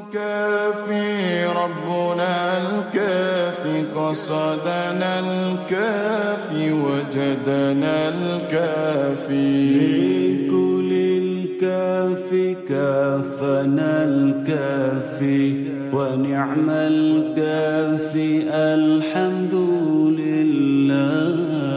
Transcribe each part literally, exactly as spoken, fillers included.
الكافي ربنا الكافي قصدنا الكافي وجدنا الكافي لكل الكافي كافنا الكافي ونعم الكافي الحمد لله.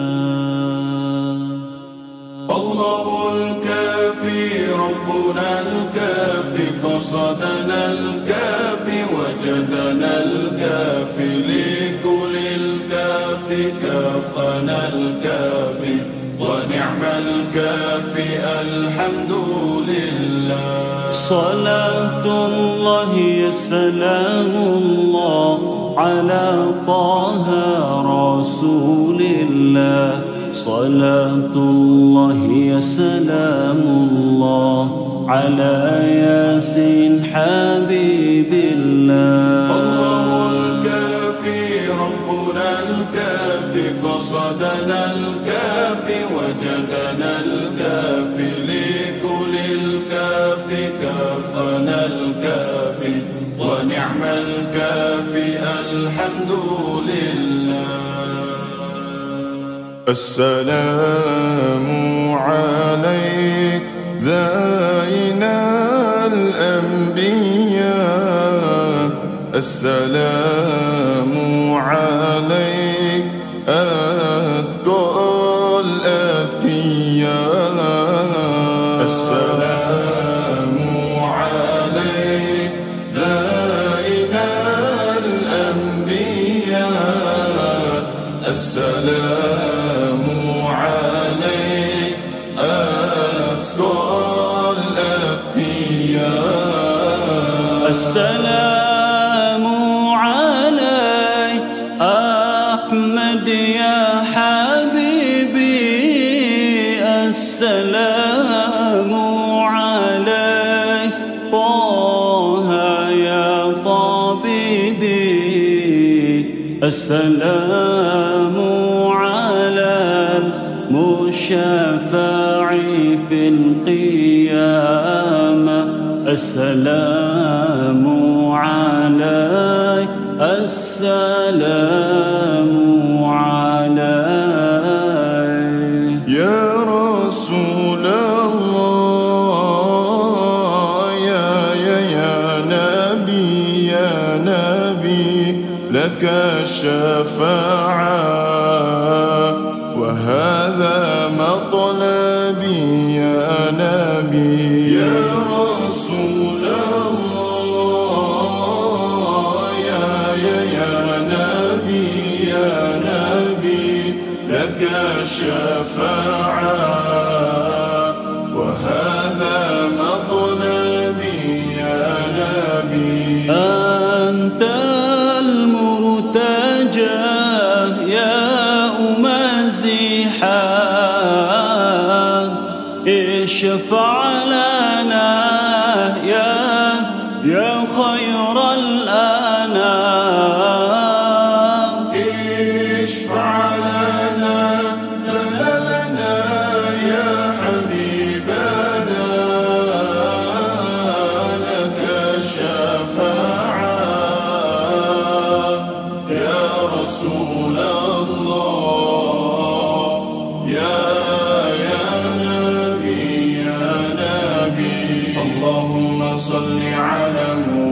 الله الكافي ربنا الكافي قصدنا الكافي وجدنا الكافي لكل الكافي كافنا الكافي ونعم الكافي الحمد لله. صلاة الله يا سلام الله على طه رسول الله. صلاة الله يا سلام الله على ياسين حبيب الله. الله الكافي ربنا الكافي قصدنا الكافي وجدنا الكافي لكل الكافي كافنا الكافي ونعم الكافي الحمد لله. السلام عليك زين الأنبياء. السلام عليك أتقى الأذكياء. السلام عليك زين الأنبياء. السلام عليك أتقى الأتقياء. السلام عليك أحمد يا حبيبي. السلام عليك طه يا طبيبي. السلام على المشفع في القيامة. السلام عليك السلام عليك يا رسول الله يا يا يا نبي يا نبي لك الشفاعة وهذا مطلبي يا نبي. يا رسول الله يا يا يا نبي يا نبي لك الشفاعة وهذا مطلبي يا نبي. أنت المرتجى يا أمازيحا. اشفع لنا يا يا خير الأنام. اشفع لنا لنا لنا يا حبيبنا لك الشفاعة يا رسول الله يا يا نبي يا نبي. اللهم صل على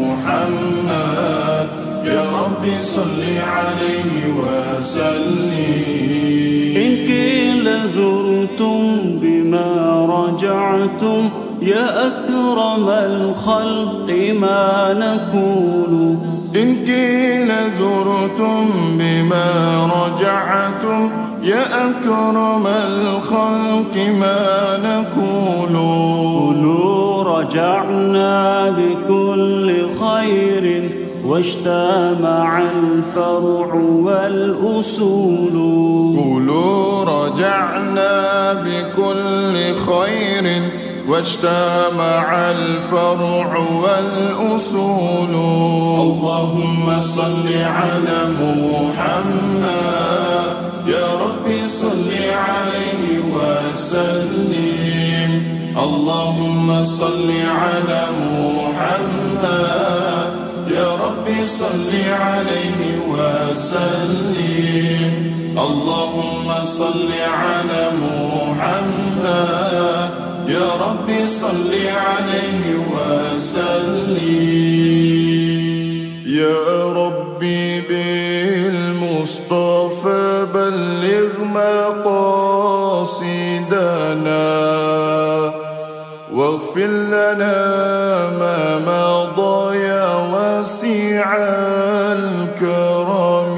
محمد يا ربي صل عليه وسلم. إن قيل زرتم بما رجعتم يا أكرم الخلق ما نقول. إن قيل زرتم بما رجعتم يا أكرم الخلق ما نقول. قولوا رجعنا بكل خير واجتمع الفرع والأصول. قولوا رجعنا بكل خير واجتمع الفرع والأصول. اللهم صل على محمد يا ربي صل عليه وسلم. اللهم صل على محمد ربي صل عليه وسلم. اللهم صل على محمد يا ربي صل عليه وسلم. يا ربي بالمصطفى بلغ مقاصدنا واغفر لنا ما مضى يا واسع الكرم.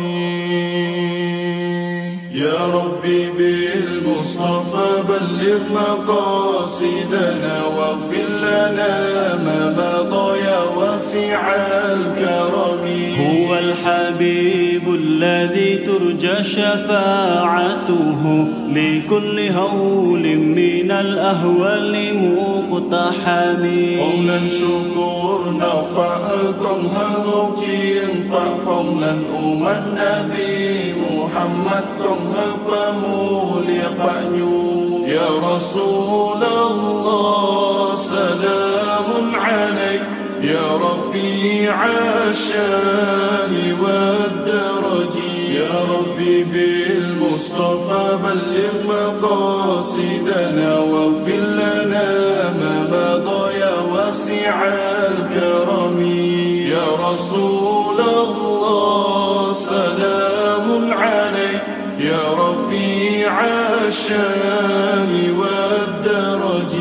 يا ربي بالمصطفى بلغ مقاصدنا واغفر لنا ما مضى يا واسع الكرم. هو الحبيب الذي ترجى شفاعته لكل هول من الأهوال مقتحم. قولا شكرنا فأكم هغوتين فقولا أمت نبي محمد كم هبمولي قنيو. يا رسول الله سلام عليك يا رفيع الشان والدرج. يا ربي بالمصطفى بلغ مقاصدنا واغفر لنا ما مضى يا واسع الكرم. يا رسول الله سلام عليك يا رفيع الشان والدرج.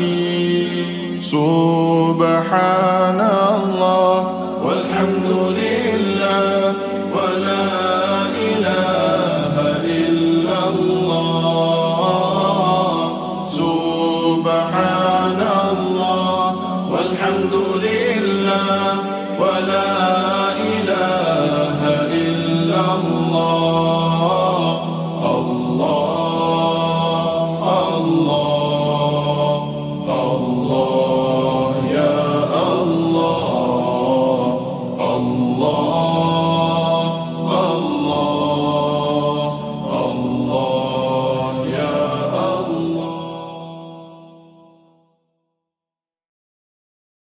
سبحان الله والحمد لله ولا إله إلا الله. سبحان الله والحمد لله ولا إله إلا الله.